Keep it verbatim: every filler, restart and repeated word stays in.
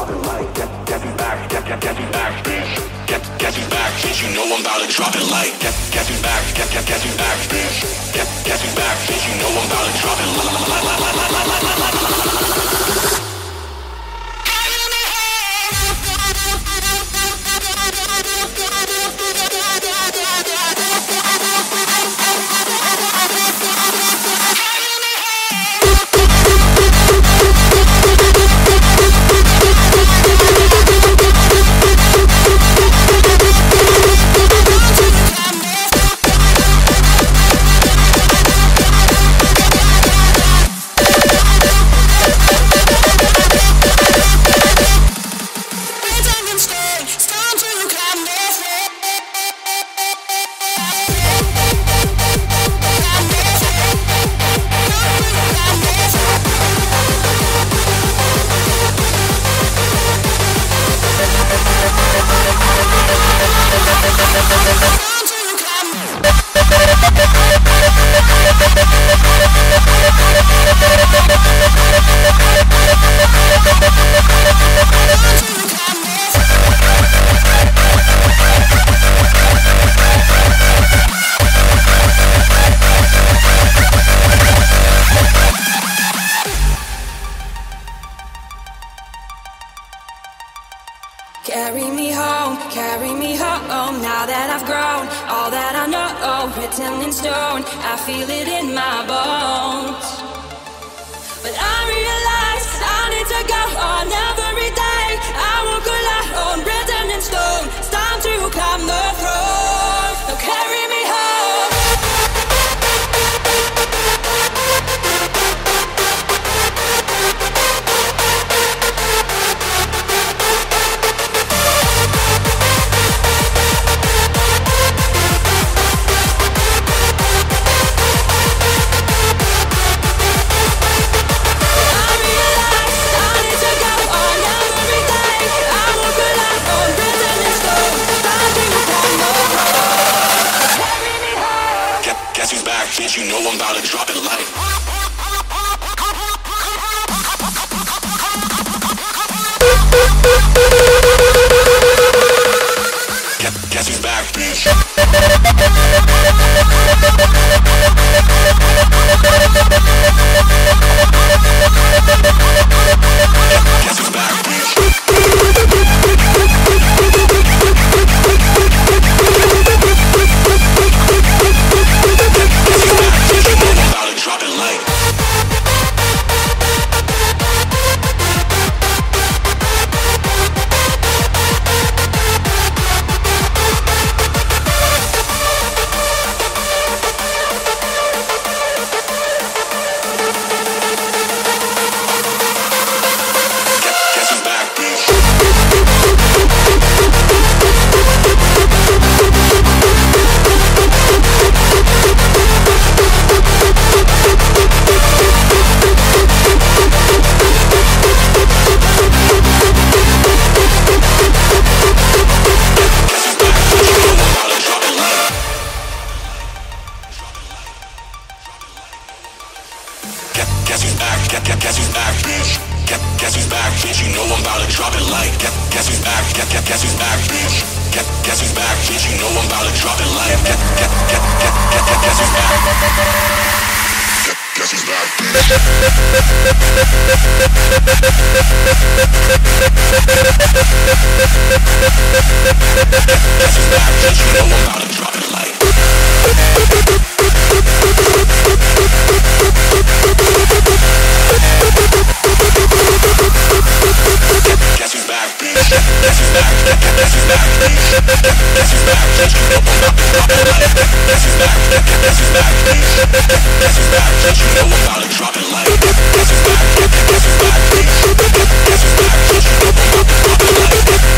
drop it like. Guess, guess who's back? Guess, guess, guess who's back, bitch? Guess, guess who's back, bitch? You know I'm about to drop it like. Guess, guess who's back? Guess, guess, guess who's back, bitch? Guess, guess who's back, bitch? You know I'm about to drop it like. Carry me home, carry me home, now that I've grown, all that I know, written in stone, I feel it in my bones. But I realize I need to go on every day, I walk alone, written in stone, it's time to climb the throne. So carry me home. Bitch, you know I'm about to drop it like. Guess, guess who's back, bitch? Guess who's back, bitch? Drop it like. Guess who's back, bitch? Guess who's back? Guess, guess, guess who's back, bitch? Guess, guess who's back, bitch? You know I'm about to drop it like. Guess, guess who's back? Guess, guess, guess who's back, bitch? Guess, guess who's back, bitch? You know I'm about to drop it like. Guess, guess, guess, guess, guess, guess, guess who's back? Guess, guess who's back, bitch? Guess who's back, bitch? You know I'm about to drop it like. Guess who's back, bitch? Guess who's back? Guess who's back, bitch? Guess who's back, bitch? You know I'm about to drop it like. Guess who's back? Guess who's back, bitch? Guess who's back, bitch? You know I'm about to drop it like. Guess who's back? Guess who's back, bitch? Guess who's back, bitch? You know I'm about to drop it like.